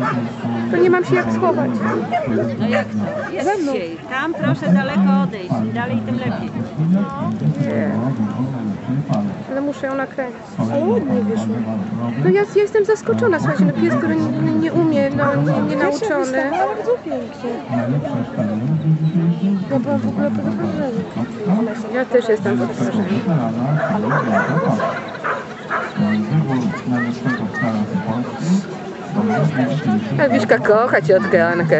To nie mam się jak schować. No jak to? Jest siej. Tam proszę daleko odejść. Im dalej, tym lepiej. Nie. Ale muszę ją nakręcić. Ale ładnie wyszło. No ja jestem zaskoczona, słuchajcie, no pies, który nie umie, no nie nauczony. Bardzo pięknie. Ja byłam w ogóle pod wrażeniem. Ja też jestem pod wrażeniem. A Wiśka kocha ciotkę Ankę.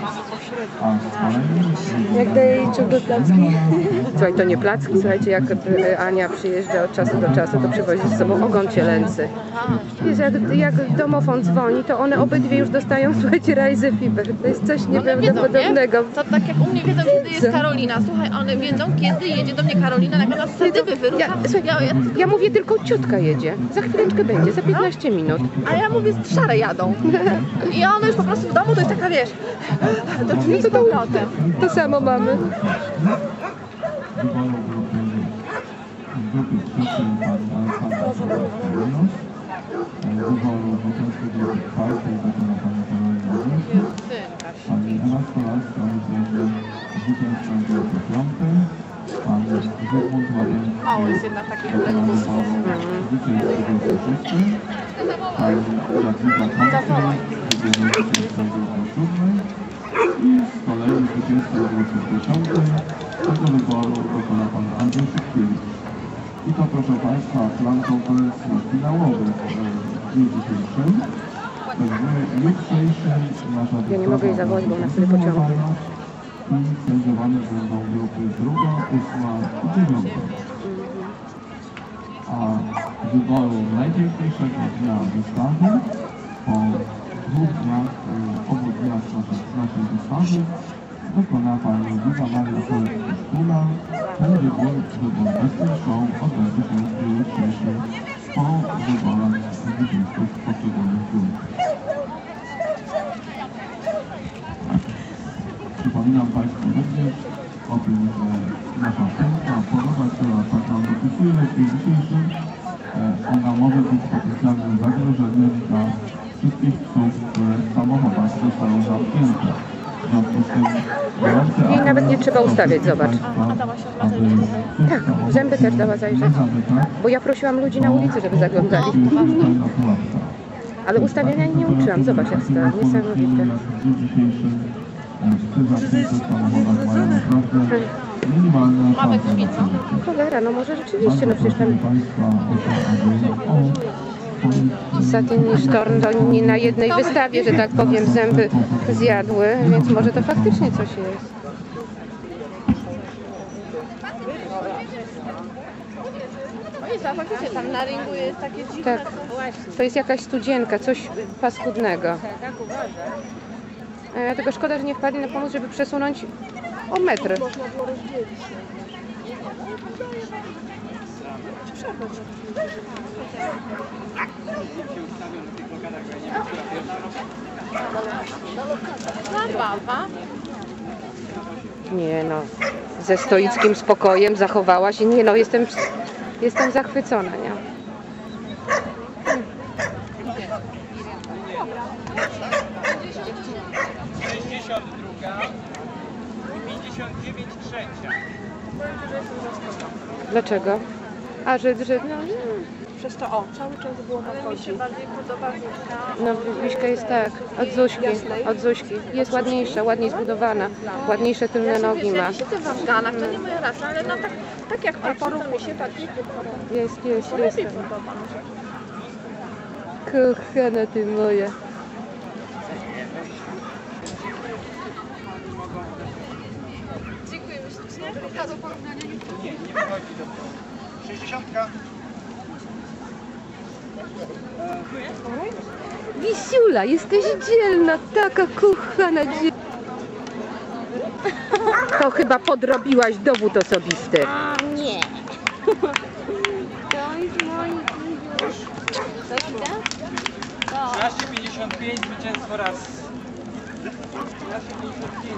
Jak daje jej ciągle placki? Słuchaj, to nie placki, słuchajcie, jak Ania przyjeżdża od czasu do czasu, to przywozi z sobą ogon cielęcy. Wiesz, jak domofon dzwoni, to one obydwie już dostają, słuchajcie, rajzy fiber. To jest coś nieprawdopodobnego. To tak jak u mnie wiedzą, kiedy jest Karolina. Słuchaj, one wiedzą, kiedy jedzie do mnie Karolina, na statywy wyrusza. Ja mówię, tylko ciotka jedzie. Za chwileczkę będzie, za 15 minut. A ja mówię, szare jadą. I one już po prostu w domu to jest taka, wiesz, do drzwi z powrotem. To samo mamy. Mało jest jednak takich lekków. I z kolei zwycięzcą w 2010 tego wyboru dokona pan Andrzej Szybkiewicz. I to, proszę Państwa, flankowy finałowy w dniu dzisiejszym. W dniu jutrzejszym nasza Ja nie mogę jej zawołać, bo ona sobie pociągnie. I sędziowane będą grupy 2., 8. i 9. A wyboru najpiękniejszego dnia wystawy po 2 dniach, obu dniach naszej wystawy dokona pani Liza Maria Szkola. Ten wybór Western Show odbędzie się w dniu jutrzejszym po wyborach zwycięzców poszczególnych grup. Przypominam Państwu również o tym, że nasza pętla porowa, która tak nam dopisuje w dniu dzisiejszym, ona może być potencjalnym zagrożeniem dla wszystkich psów, które w samochodach zostają zamknięte. W związku z tym Jej nawet nie trzeba ustawiać, zobacz. Tak, zęby też dała zajrzeć. Bo ja prosiłam ludzi na ulicy, żeby zaglądali. Ale ustawiania nie uczyłam, zobacz jak stała, niesamowite. Mamy krwico. Cholera, no może rzeczywiście, no przecież tam Satin i Sztorn to nie na jednej wystawie, że tak powiem, zęby zjadły, więc może to faktycznie coś jest. Oj, faktycznie tam na ringu jest takie dziwne. Tak, to jest jakaś studzienka, coś paskudnego. Tylko szkoda, że nie wpadli na pomysł, żeby przesunąć o metr. Zabawa. Nie no, ze stoickim spokojem zachowała się. Nie no, jestem zachwycona, nie? Dlaczego? A, że no, Przez to, cały czas było na Mi się bardziej podoba Wiśka. no Wiśka jest tak, od Zuśki. Jest ładziej zbudowana, ładniejsze tylne nogi ma. Siedzę w Afganach, to nie moja rasa, ale no tak jak przeczytam mi się tak Jest. lepiej podoba. Kochana ty moja. Dziękujemy ślicznie. Pokazał porównanie. 60. Wisiula, jesteś dzielna, taka kochana dzielna. To chyba podrobiłaś dowód osobisty. Nie. To jest mój już. Co idę? 13,55 zwycięstwo raz. 13,55.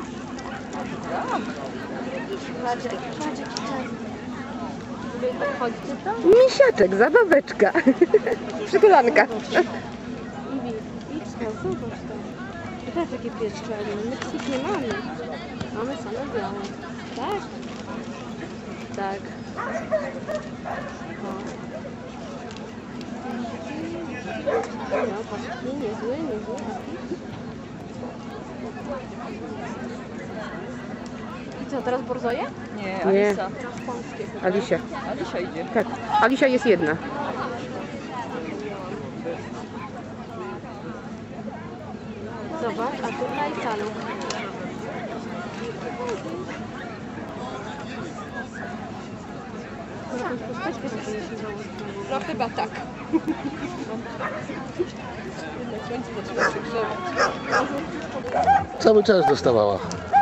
Misiaczek, zabaweczka. Przytulanka. Zobacz to. I też takie pieszczele. My takich nie mamy. Mamy same białe. Tak? Tak. O. No, patrz, niezły, niezły. I co, teraz borzoje? Nie, Alisa. Japońskie. Alisia. Alisia idzie. Tak, Alisia jest jedna. Zobacz, a tutaj talu. No chyba tak. Cały czas dostawała.